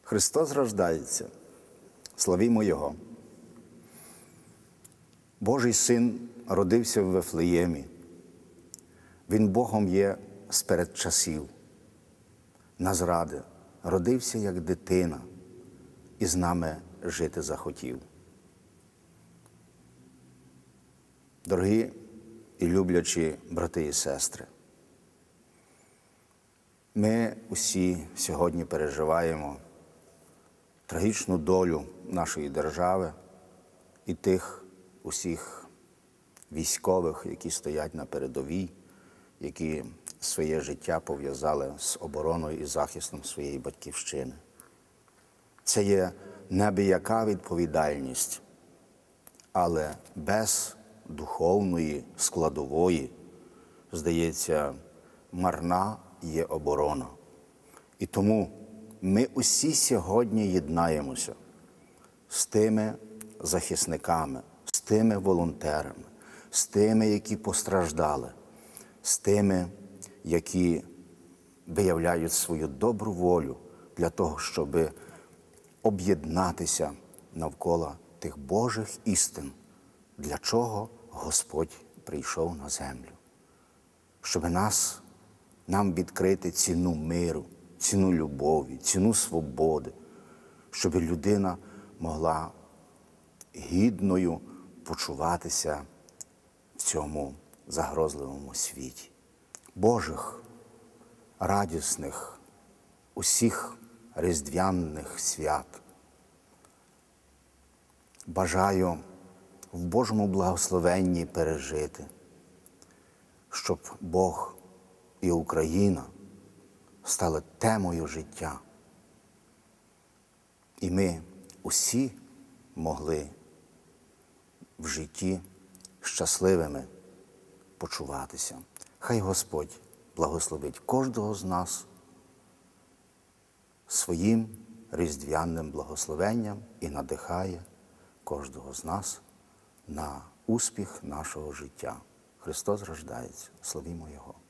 Христос рождається, славімо Його. Божий Син родився в Вифлеємі. Він Богом є сперед часів. Назради родився як дитина і з нами жити захотів. Дорогі і люблячі брати і сестри, ми усі сьогодні переживаємо трагічну долю нашої держави і тих усіх військових, які стоять на передовій, які своє життя пов'язали з обороною і захистом своєї батьківщини. Це є неабияка відповідальність, але без духовної складової, здається, марна є оборона. І тому ми усі сьогодні єднаємося з тими захисниками, з тими волонтерами, з тими, які постраждали, з тими, які виявляють свою добру волю для того, щоб об'єднатися навколо тих Божих істин, для чого Господь прийшов на землю. Щоб нам відкрити ціну миру, ціну любові, ціну свободи, щоб людина могла гідною почуватися в цьому загрозливому світі. Божих, радісних, усіх різдвяних свят. Бажаю в Божому благословенні пережити, щоб Бог і Україна стали темою життя. І ми усі могли в житті щасливими почуватися. Хай Господь благословить кожного з нас своїм різдвяним благословенням і надихає кожного з нас на успіх нашого життя. Христос рождається. Славімо Його.